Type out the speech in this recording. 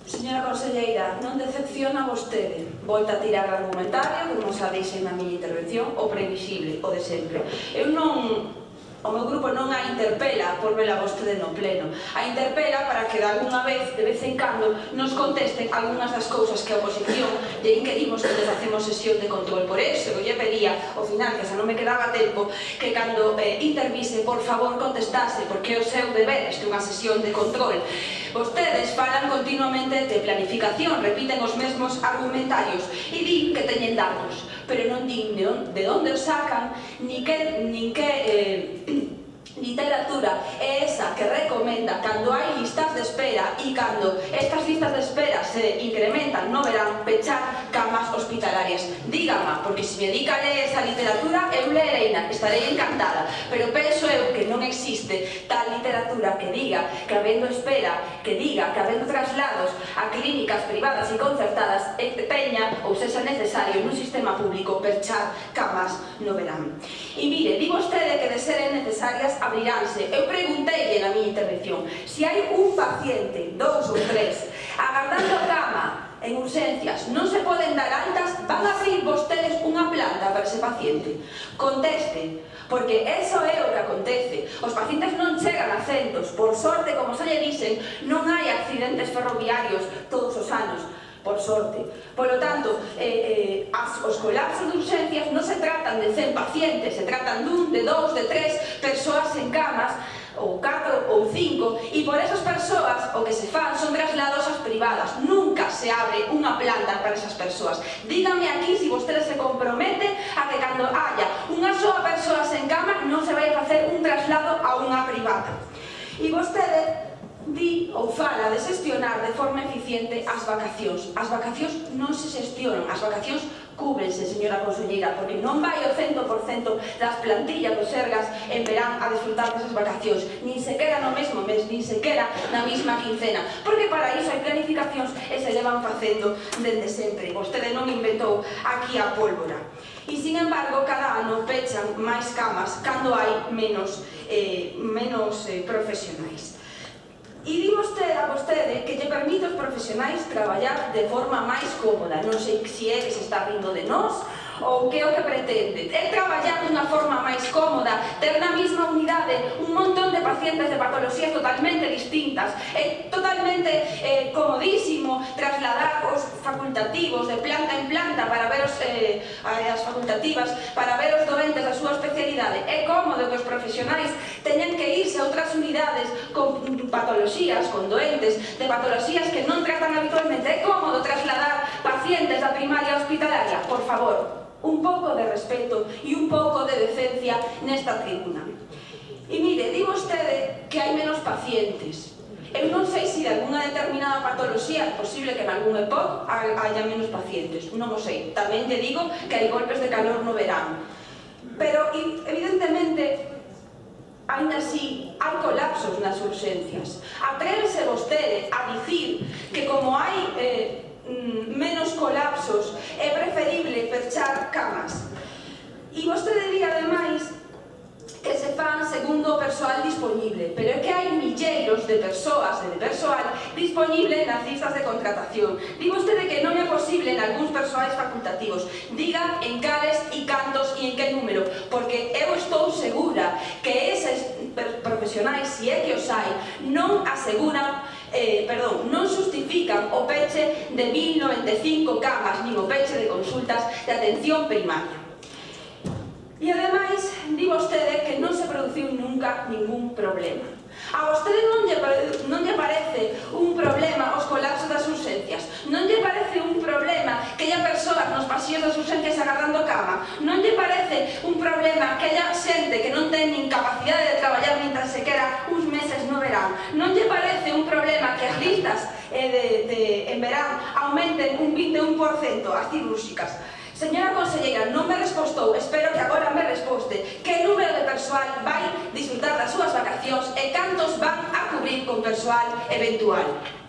Señora conselleira, non decepciona vostede. Volta a tirar argumentario, como xa dixen na miña intervención, o previsible, o de sempre. O meu grupo non a interpela por vela vostede no pleno. A interpela para que de alguna vez, de vez en cando, nos contesten algunhas das cousas que a oposición lle inquerimos cando facemos sesión de control. Por eso, eu lle pedía, ao final, que xa non me quedaba tempo, que cando intervise, por favor, contestase, porque é o seu deber, este é unha sesión de control. Vostedes falan continuamente de planificación, repiten os mesmos argumentarios e din que teñen datos, pero non din de onde os sacan, ni que literatura é esa que recomenda cando hai listas de espera e cando estas listas de espera se incrementan no verán pechar camas hospitalarias. Dígama, porque se me dedica a ler esa literatura eu leereina, estarei encantada, pero penso eu que non existe tal literatura que diga que habendo espera, que diga que habendo traslados a clínicas privadas e concertadas teña ou sexa necesario nun sistema público pechar camas no verán. E mire, di vostede que de seren necesarias abriránse. Eu pregunteille na miña intervención se hai un paciente, 2 ou 3, agardando cama en urxencias, non se poden dar altas, van a abrir vostedes unha planta para ese paciente. Conteste, porque eso é o que acontece. Os pacientes non chegan a centos, por sorte, como xa lle dixen, non hai accidentes ferroviarios todos os anos, por sorte. Por lo tanto, os colapsos de urxencias non se tratan de 100 pacientes, se tratan dun, de 2, de 3 persoas en camas, ou 4 ou 5, e por esas persoas o que se fan son traslados ás privadas. Nunca se abre unha planta para esas persoas. Dígame aquí se vostede se compromete a que cando haya unha soa persoa en cama non se vai a facer un traslado a unha privada. E vostede di ou fala de xestionar de forma eficiente as vacacións. As vacacións non se xestionan, as vacacións cúbrense, señora conselleira, porque non vai o 100% das plantillas dos Sergas en verán a disfrutar desas vacacións, nin sequera no mesmo mes, nin sequera na mesma quincena, porque para iso hai planificacións e se levan facendo dende sempre. Vostede non inventou aquí a pólvora. E, sin embargo, cada ano pechan máis camas cando hai menos profesionais. E di a vostede que lle permite aos profesionais traballar de forma máis cómoda. Non sei se é que se está rindo de nós ou que é o que pretende. É traballar dunha forma máis cómoda, ter na mesma unidade un montón de pacientes de patologías totalmente distintas. É totalmente comodísimo trasladar os facultativos de planta en planta para ver as facultativas, para ver os doentes da súa especialidade. É cómodo que os profesionais teñan que irse a outras unidades con patologías, con doentes de patologías que non tratan habitualmente. É cómodo trasladar pacientes da primaria hospitalaria. Por favor, un pouco de respeto e un pouco de decencia nesta tribuna. E mire, di vostede que hai menos pacientes. Eu non sei se de alguna determinada patoloxía é posible que en algún EPOC haya menos pacientes, non o sei. Tamén lle digo que hai golpes de calor no verán. Pero, evidentemente, ainda así, hai colapsos nas urxencias. Atrévese vostede a dicir que como hai menos colapsos é preferible pechar camas. E vostede di, ademais, que se fan segundo o persoal disponible, pero é que hai milleiros de persoas e de persoal disponible nas listas de contratación. Di vostede que non é posible en algúns persoais facultativos. Diga en cales e cantos e en que número, porque eu estou segura que eses profesionais, se é que os hai, non aseguran, non justifican o peche de 1095 camas, nin o peche de consultas de atención primaria. E, ademais, di vostede que non se produciu nunca ningún problema. A vostede non lle parece un problema os colapsos das urxencias? Non lle parece un problema que haya persoas nos pasillos das urxencias agardando cama? Non lle parece un problema que haya xente que non ten nin capacidade de traballar mientras se queda uns meses no verán? Non lle parece un problema que as listas en verán aumenten un 21% as cirúrxicas? Señora conselleira, non me respostou, espero que agora me resposte, que número de persoal vai disfrutar das súas vacacións e cantos van a cubrir con persoal eventual.